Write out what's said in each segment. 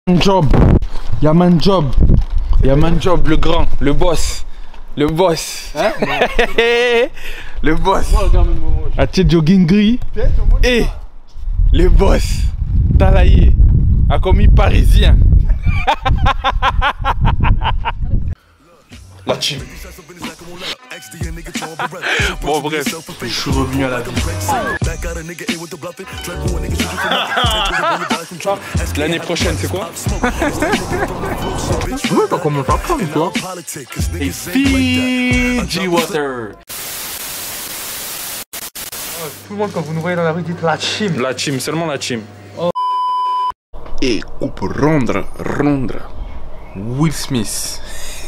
Job, Yaman Job, Yaman Job, le grand, le boss, hein? Le boss, à tête jogging gris, et le boss, Talaye, a commis parisien. La team. Bon bref, je suis revenu à la vie. L'année prochaine c'est quoi? Ouais, t'as commencé à prendre toi. Et Fiji Water. Tout le monde quand vous nous voyez dans la rue dites la team. La team, seulement la team. Oh. Et coupe rondre. Will Smith.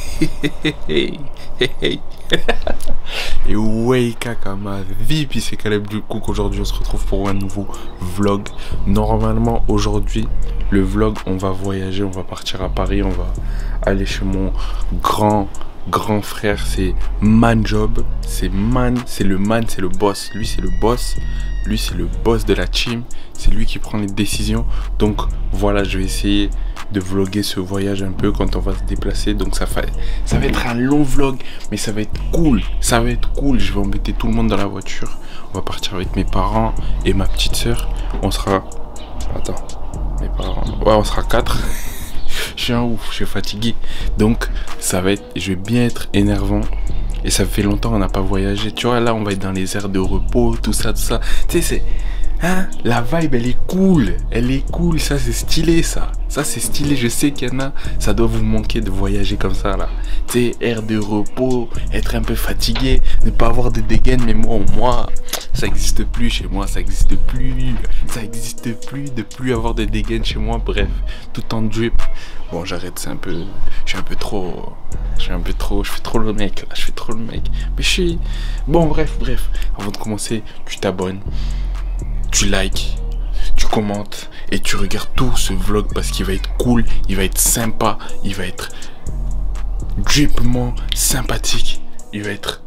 Et ouais caca ma vie, puis c'est Caleb du coup qu'aujourd'hui on se retrouve pour un nouveau vlog. Normalement aujourd'hui le vlog on va voyager, on va partir à Paris, on va aller chez mon grand frère, c'est Manjob, c'est le boss, lui c'est le boss, lui c'est le boss de la team, c'est lui qui prend les décisions. Donc voilà, je vais essayer de vlogger ce voyage un peu quand on va se déplacer. Donc ça va être un long vlog, mais ça va être cool, je vais embêter tout le monde dans la voiture. On va partir avec mes parents et ma petite soeur. On sera, attends, mes parents, ouais on sera 4. Je suis un ouf, je suis fatigué. Donc ça va être, je vais bien être énervant. Et ça fait longtemps qu'on n'a pas voyagé. Tu vois, là on va être dans les aires de repos, tout ça. Tu sais, c'est... Hein, la vibe elle est cool, ça c'est stylé ça c'est stylé, je sais qu'il y en a, ça doit vous manquer de voyager comme ça là. Tu sais, air de repos, être un peu fatigué, ne pas avoir de dégaine, mais moi, ça existe plus chez moi, ça existe plus de plus avoir de dégaine chez moi, bref, tout en drip. Bon j'arrête, c'est un peu, je fais trop le mec là, mais je suis, bon bref, avant de commencer, tu t'abonnes, tu likes, tu commentes et tu regardes tout ce vlog parce qu'il va être cool, il va être sympa, il va être dripement sympathique, il va être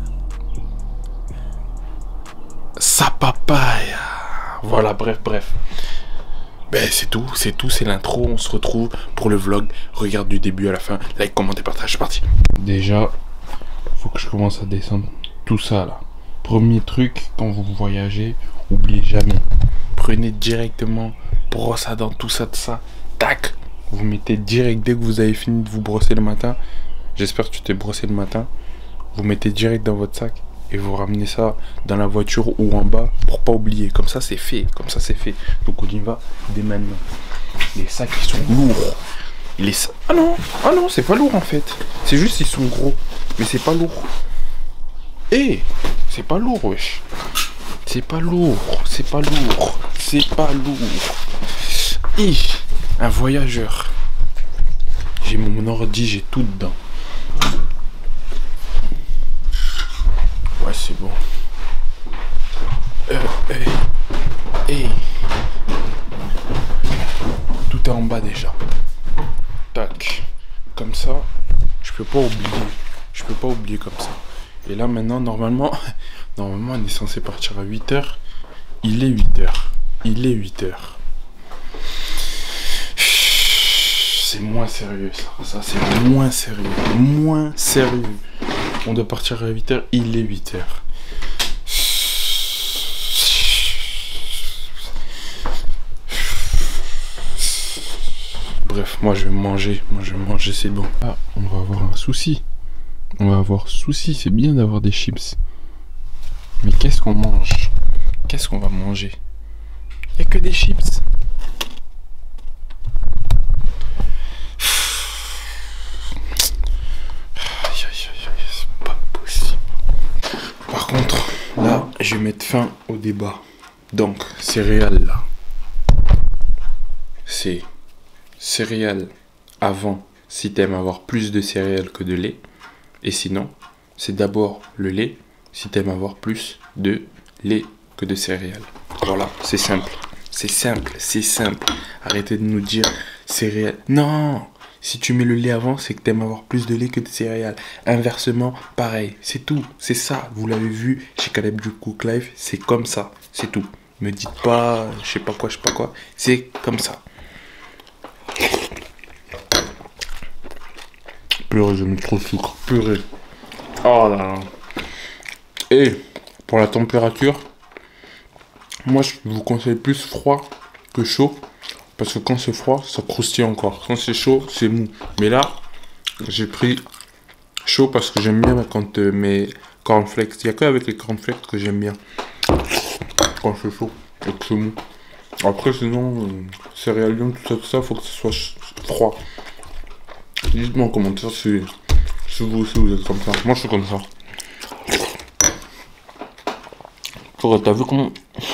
sa papaya. Voilà, bref. Ben c'est tout, c'est l'intro, on se retrouve pour le vlog. Regarde du début à la fin, like, commentez, partage, c'est parti. Déjà, faut que je commence à descendre tout ça là. Premier truc, quand vous voyagez, oubliez jamais, prenez directement brosse à dents, tout ça, tac, vous mettez direct dès que vous avez fini de vous brosser le matin. J'espère que tu t'es brossé le matin. Vous mettez direct dans votre sac et vous ramenez ça dans la voiture ou en bas pour pas oublier. Comme ça c'est fait, Donc on y va dès maintenant. Les sacs ils sont lourds. Ah non, c'est pas lourd en fait. C'est juste ils sont gros, mais c'est pas lourd. C'est pas lourd, wesh. C'est pas lourd. Un voyageur. J'ai mon ordi, j'ai tout dedans. Ouais, c'est bon. Tout est en bas déjà. Tac. Comme ça, je peux pas oublier comme ça. Et là maintenant, normalement on est censé partir à 8 h. Il est 8 h. C'est moins sérieux ça c'est moins sérieux. On doit partir à 8 h, il est 8 h. Bref, moi je vais manger, c'est bon. Ah, on va avoir un souci. C'est bien d'avoir des chips. Mais qu'est-ce qu'on mange? Qu'est-ce qu'on va manger? Il n'y a que des chips. C'est pas possible. Par contre, là, je vais mettre fin au débat. Donc, céréales là. C'est céréales avant si t'aimes avoir plus de céréales que de lait. Et sinon, c'est d'abord le lait si t'aimes avoir plus de lait que de céréales. Voilà, c'est simple. Arrêtez de nous dire céréales. Non, si tu mets le lait avant, c'est que t'aimes avoir plus de lait que de céréales. Inversement, pareil. C'est tout. C'est ça. Vous l'avez vu chez Caleb du Cook Life. C'est comme ça. C'est tout. Me dites pas, je sais pas quoi. C'est comme ça. Purée, j'ai mis trop de sucre. Purée. Oh là là. Et pour la température, moi je vous conseille plus froid que chaud. Parce que quand c'est froid, ça croustille encore. Quand c'est chaud, c'est mou. Mais là, j'ai pris chaud parce que j'aime bien quand mes cornflakes. Il n'y a que avec les cornflakes que j'aime bien. Quand c'est chaud et que c'est mou. Après, sinon, céréalium, tout ça, faut que ce soit froid. Dites-moi en commentaire si vous aussi vous êtes comme ça. Moi, je suis comme ça. T'as vu comment...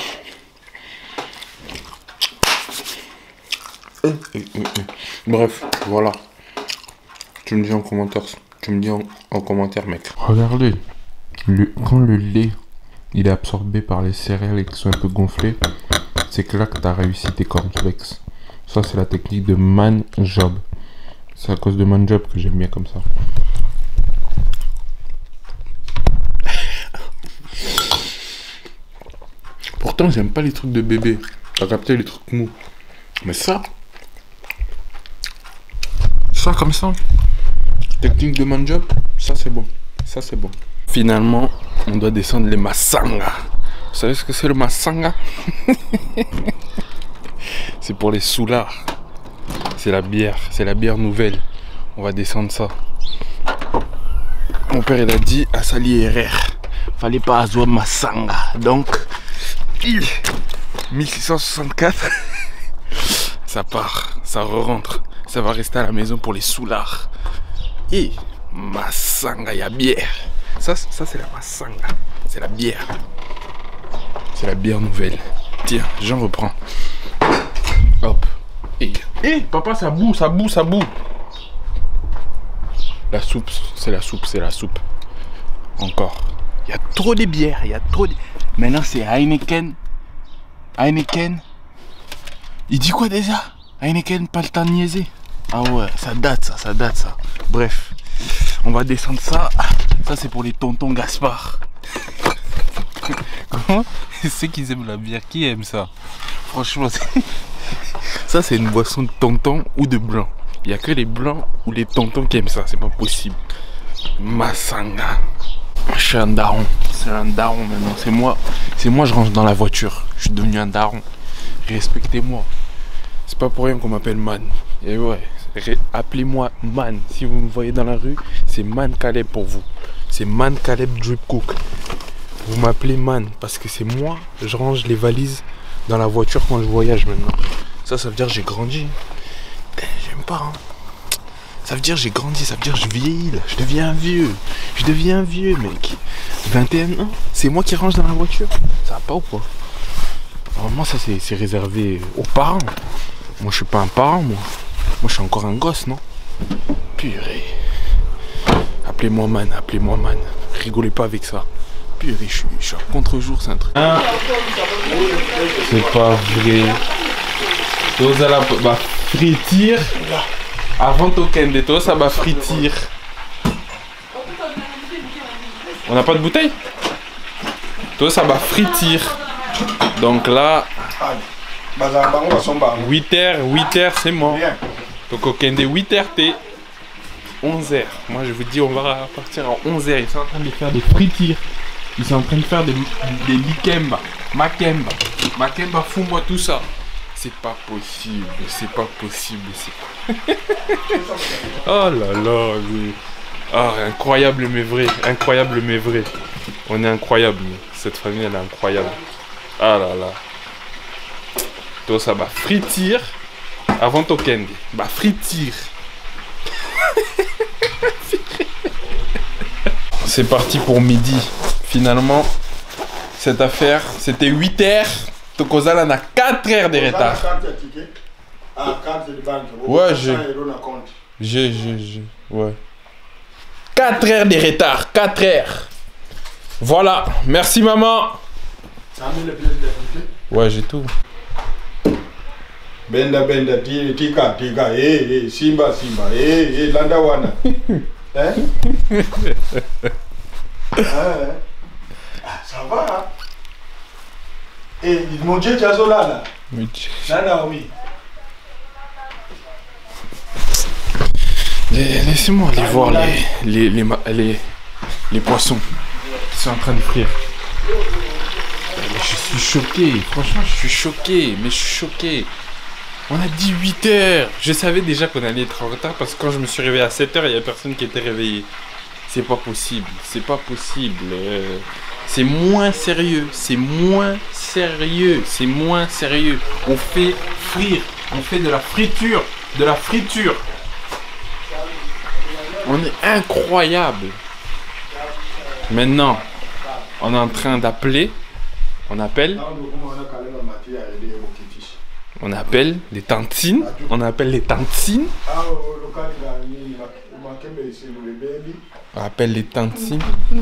Bref, voilà. Tu me dis en commentaire. Tu me dis en commentaire, mec. Regardez. Quand le lait il est absorbé par les céréales et qu'ils sont un peu gonflés, c'est que là que tu as réussi tes cornflakes. Ça, c'est la technique de man job. C'est à cause de man job que j'aime bien comme ça. Pourtant, j'aime pas les trucs de bébé. T'as capté les trucs mous. Mais ça comme ça, technique de man job, ça c'est bon. Ça c'est bon. Finalement, on doit descendre les masanga. Vous savez ce que c'est le masanga? C'est pour les soulards. C'est la bière nouvelle. On va descendre ça. Mon père il a dit à Sali RR, fallait pas avoir masanga. Donc 1664, ça part, ça re-rentre. Ça va rester à la maison pour les soulards. Et masanga, il y a bière. Ça c'est la masanga. C'est la bière. C'est la bière nouvelle. Tiens, j'en reprends. Hop. Et papa, ça boue. La soupe, c'est la soupe. Encore. Il y a trop de bières. Maintenant, c'est Heineken. Il dit quoi déjà? Heineken, pas le temps de niaiser. Ah ouais, ça date ça. Bref, on va descendre ça. Ça, c'est pour les tontons Gaspard. Comment? C'est qu'ils aiment la bière. Qui aime ça? Franchement, ça, c'est une boisson de tonton ou de blanc. Il n'y a que les blancs ou les tontons qui aiment ça. C'est pas possible. Masanga. Je suis un daron. C'est un daron maintenant. C'est moi, je range dans la voiture. Je suis devenu un daron. Respectez-moi. C'est pas pour rien qu'on m'appelle Man. Et ouais, appelez-moi Man. Si vous me voyez dans la rue, c'est Man Caleb pour vous. C'est Man Caleb Drip Cook. Vous m'appelez Man parce que c'est moi, je range les valises dans la voiture quand je voyage maintenant. Ça veut dire que j'ai grandi. J'aime pas, hein. Ça veut dire que j'ai grandi, ça veut dire que je vieillis là. Je deviens vieux, mec. 21 ans, c'est moi qui range dans la voiture. Ça va pas ou quoi? Normalement, ça c'est réservé aux parents. Moi, je suis pas un parent, moi. Moi, je suis encore un gosse, non? Purée. Appelez-moi Man. Rigolez pas avec ça. Purée, je suis à contre-jour, c'est un truc. Hein? C'est pas vrai. Vous allez fritir. Avant token de toi, ça va fritir. On n'a pas de bouteille? Toi, ça va fritir. Donc là, 8h, c'est mort. Donc au Kende 8h, t'es 11h. Moi je vous dis, on va partir à 11h. Ils sont en train de faire des fritires. Ils sont en train de faire des likemba. Makemba, fous-moi tout ça. C'est pas possible. Oh là là. Ah, incroyable mais vrai. On est incroyable. Cette famille, elle est incroyable. Ah là là. Toi, ça va fritir avant token. Bah, fritir. C'est parti pour midi. Finalement, cette affaire, c'était 8h. Tokozala n'a 4 heures de retard. Ouais, ouais. 4 heures de retard. 4 heures. Voilà. Merci, maman. Ouais, j'ai tout. Benda, tika, simba, landawana. Ça va, hein? Mon Dieu, tu as là. Laissez-moi aller voir les poissons qui sont en train de frire. Je suis choqué, franchement je suis choqué, mais je suis choqué. On a dit 8 heures. Je savais déjà qu'on allait être en retard parce que quand je me suis réveillé à 7 heures, il n'y a personne qui était réveillé. C'est pas possible, c'est pas possible. C'est moins sérieux, c'est moins sérieux, c'est moins sérieux. On fait frire, on fait de la friture, de la friture. On est incroyable. Maintenant, on est en train d'appeler. On appelle les tantines. On appelle les tantines. On appelle les tantines.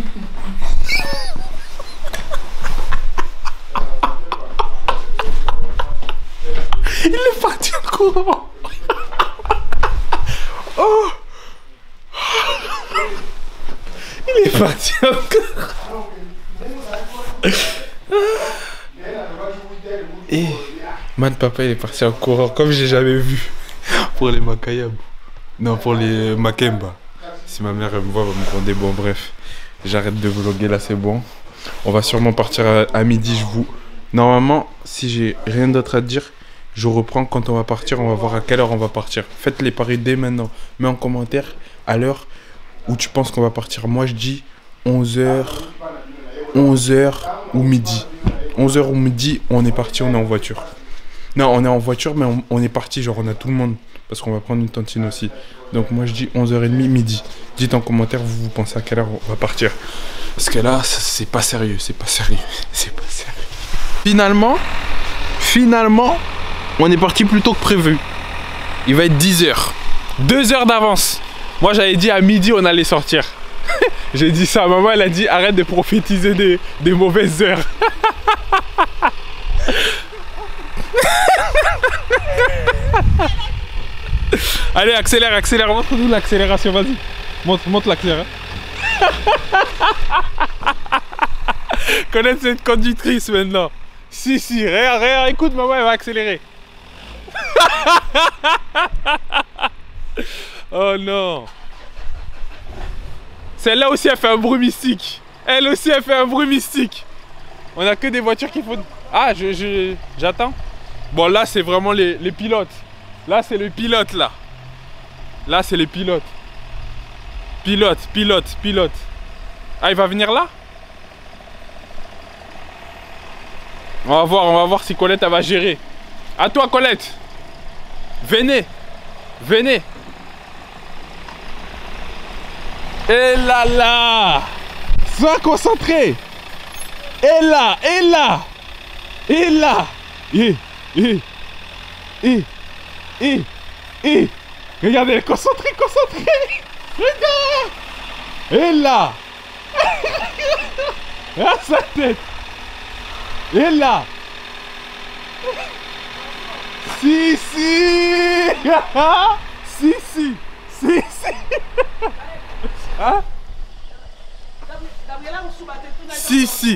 Il est parti en courant. Oh. Il est parti en courant. Et man, papa il est parti en courant comme j'ai jamais vu pour les Makayab. Non, pour les Makemba. Si ma mère elle me voit, elle va me gronder. Bon, bref, j'arrête de vlogger là, c'est bon. On va sûrement partir à midi. Normalement, si j'ai rien d'autre à dire, je reprends quand on va partir. On va voir à quelle heure on va partir. Faites les paris dès maintenant. Mets en commentaire à l'heure où tu penses qu'on va partir. Moi, je dis 11h ou midi. 11h ou midi, on est parti, on est en voiture. Non, on est en voiture, mais on est parti, genre on a tout le monde. Parce qu'on va prendre une tantine aussi. Donc moi je dis 11h30, midi. Dites en commentaire, vous pensez à quelle heure on va partir. Parce que là, c'est pas sérieux, c'est pas sérieux, c'est pas sérieux. Finalement, on est parti plus tôt que prévu. Il va être 10h. 2 heures d'avance. Moi j'avais dit à midi on allait sortir. J'ai dit ça, maman elle a dit arrête de prophétiser des mauvaises heures. Allez, accélère, accélère, montre-nous l'accélération, vas-y. Montre l'accélération. Connaître cette conductrice maintenant. Si, regarde, écoute, maman elle va accélérer. Oh non. Celle-là aussi elle fait un bruit mystique. Elle aussi elle fait un bruit mystique. On a que des voitures qui font... Ah, j'attends. Bon là c'est vraiment les pilotes. Là c'est le pilote là. Là c'est les pilotes. Pilote. Ah il va venir là? On va voir si Colette elle va gérer. À toi Colette. Venez. Et là. Sois concentré. Et là. Regardez, concentré. Regarde. Et là. Ah, sa tête. Et là. Si. Hein? Si.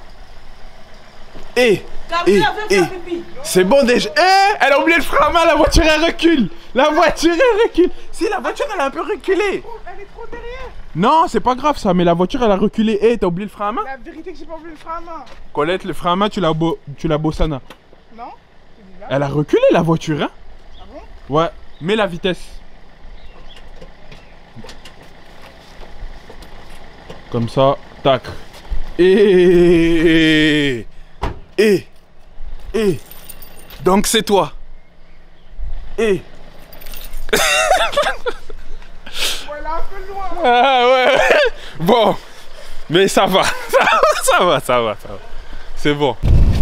C'est bon déjà. Elle a oublié le frein à main, la voiture elle recule. Si la voiture elle a un peu reculé. Oh, elle est trop derrière. Non, c'est pas grave ça, mais la voiture elle a reculé. T'as oublié le frein à main? La vérité que j'ai pas oublié le frein à main. Colette, le frein à main tu l'as bossana. Non. Elle a reculé la voiture, hein? Ah bon? Ouais, mets la vitesse. Comme ça, tac. Et donc c'est toi. Ouais, là un peu loin. Ah ouais. Bon, mais ça va. Ça va. C'est bon.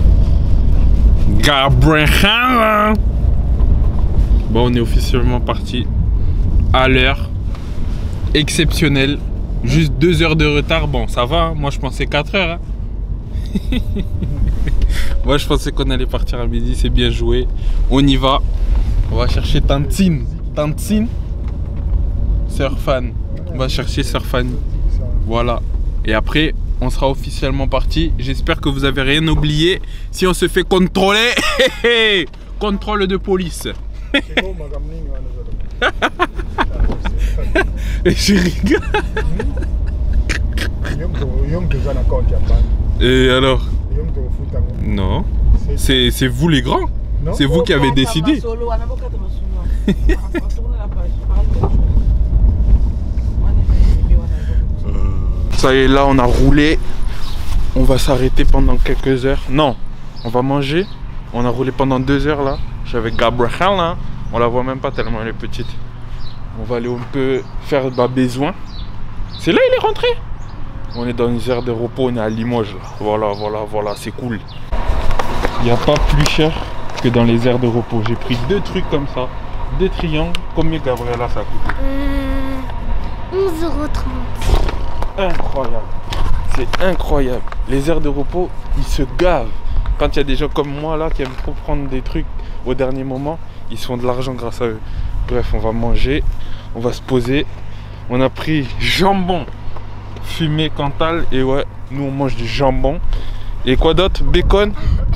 Gabriel. Bon, on est officiellement parti à l'heure. Exceptionnel. Juste 2 heures de retard. Bon, ça va. Hein. Moi, je pensais 4 heures. Hein. Moi, je pensais qu'on allait partir à midi. C'est bien joué. On y va. On va chercher Tantine. Surfan. On va chercher Surfan. Voilà. Et après, on sera officiellement parti. J'espère que vous avez rien oublié. Si on se fait contrôler, contrôle de police. Et je rigole. Et alors? Non. C'est vous les grands. C'est vous qui avez décidé. Ça y est, là on a roulé. On va s'arrêter pendant quelques heures. Non, on va manger. On a roulé pendant 2 heures là. Je suis avec Gabriel là. On la voit même pas tellement elle est petite. On va aller un peu faire besoin. C'est là il est rentré. On est dans une aire de repos, on est à Limoges là. Voilà, c'est cool. Il n'y a pas plus cher que dans les aires de repos. J'ai pris 2 trucs comme ça. 2 triangles. Combien Gabriela ça a coûté? 11,30 €. Incroyable. C'est incroyable. Les aires de repos, ils se gavent. Quand il y a des gens comme moi là qui aiment trop prendre des trucs au dernier moment, ils se font de l'argent grâce à eux. Bref, on va manger, on va se poser. On a pris jambon fumé Cantal et ouais, nous on mange du jambon. Et quoi d'autre? Bacon.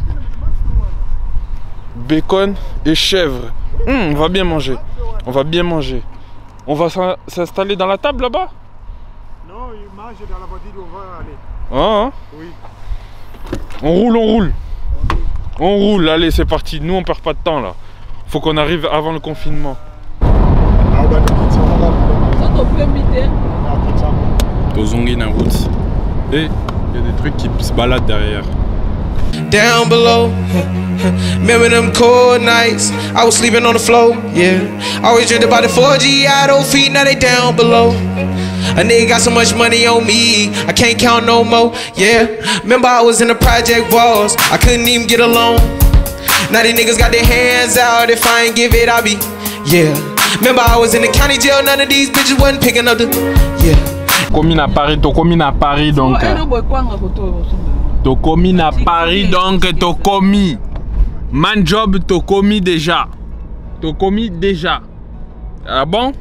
Bacon et chèvre. On va bien manger. On va bien manger. On va s'installer dans la table là-bas? Non, il mange dans la voiture, on va aller. Ah, hein? Oui. On roule. On roule, allez c'est parti. Nous on perd pas de temps là. Faut qu'on arrive avant le confinement. Tozongi na route. Et il y a des trucs qui se baladent derrière. Down below, remember them cold nights? I was sleeping on the floor, yeah. Always dreamed about the 4G, I don't feet, now they down below. A nigga got so much money on me, I can't count no more, yeah. Remember I was in the project walls, I couldn't even get a loan. Now these niggas got their hands out, if I ain't give it, I'll be, yeah. Remember I was in the county jail, none of these bitches wasn't picking up the, yeah. Commis à Paris, to commis à Paris donc. To commis à Paris donc, to commis. Man job, to commis déjà. To commis déjà. Ah bon?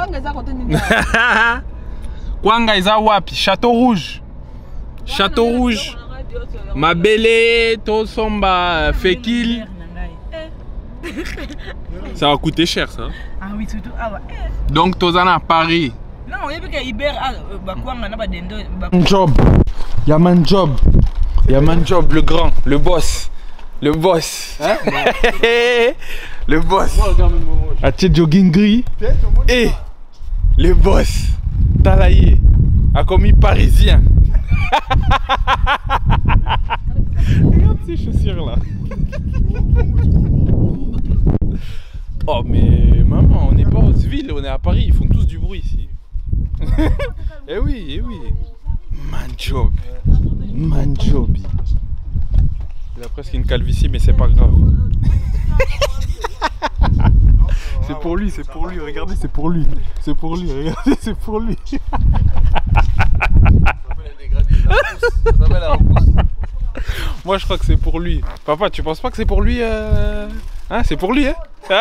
Kwanga eza wapi? Château Rouge. Château Rouge. Mabele, to somba, Fekil. Ça va coûter cher ça. Ah oui, surtout. Donc Tozana à Paris. Non, il y a que Iber Job. Y'a Man Job. Y'a Man Job, le grand, le boss. Le boss. Hein? Le boss. Atie jogging gris. Et le boss. Talaye. A commis parisien. Regarde ces chaussures là. Oh mais maman, on n'est pas aux villes, on est à Paris, ils font tous du bruit ici. Eh oui, eh oui. Man Job. Man Job. Il a presque une calvitie, mais c'est pas grave. C'est pour lui, regardez, c'est pour lui. C'est pour lui, regardez, c'est pour lui. Moi je crois que c'est pour lui. Papa, tu penses pas que c'est pour lui Hein, c'est pour lui, hein?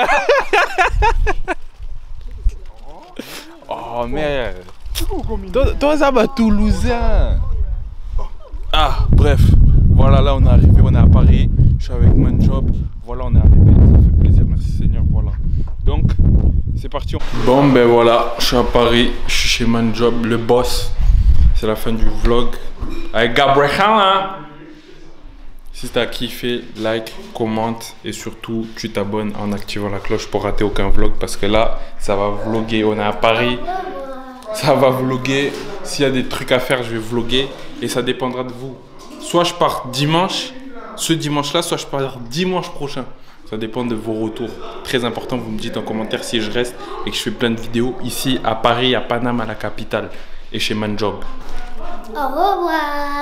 Oh merde. Toi ça va Toulousain. Ah bref. Voilà, là on est arrivé, on est à Paris. Je suis avec Man Job. Voilà, on est arrivé. Ça fait plaisir, merci Seigneur. Voilà. Donc, c'est parti. Bon ben voilà, je suis à Paris. Je suis chez Man Job, le boss. C'est la fin du vlog. Avec Gabriel hein. Si t'as kiffé, like, commente et surtout tu t'abonnes en activant la cloche pour rater aucun vlog parce que là ça va vlogger, on est à Paris, ça va vlogger, s'il y a des trucs à faire je vais vlogger et ça dépendra de vous. Soit je pars dimanche, ce dimanche là, soit je pars dimanche prochain, ça dépend de vos retours. Très important, vous me dites en commentaire si je reste et que je fais plein de vidéos ici à Paris, à Paname, à la capitale et chez Man Job. Au revoir.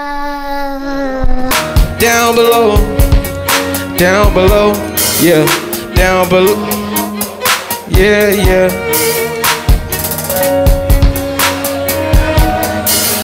Down below, yeah, down below, yeah, yeah.